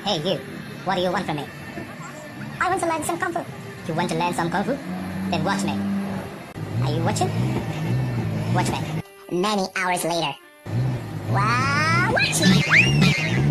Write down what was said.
Hey you, what do you want from me? I want to learn some kung fu. You want to learn some kung fu? Then watch me. Are you watching? Watch me. Many hours later. Wow, watch me!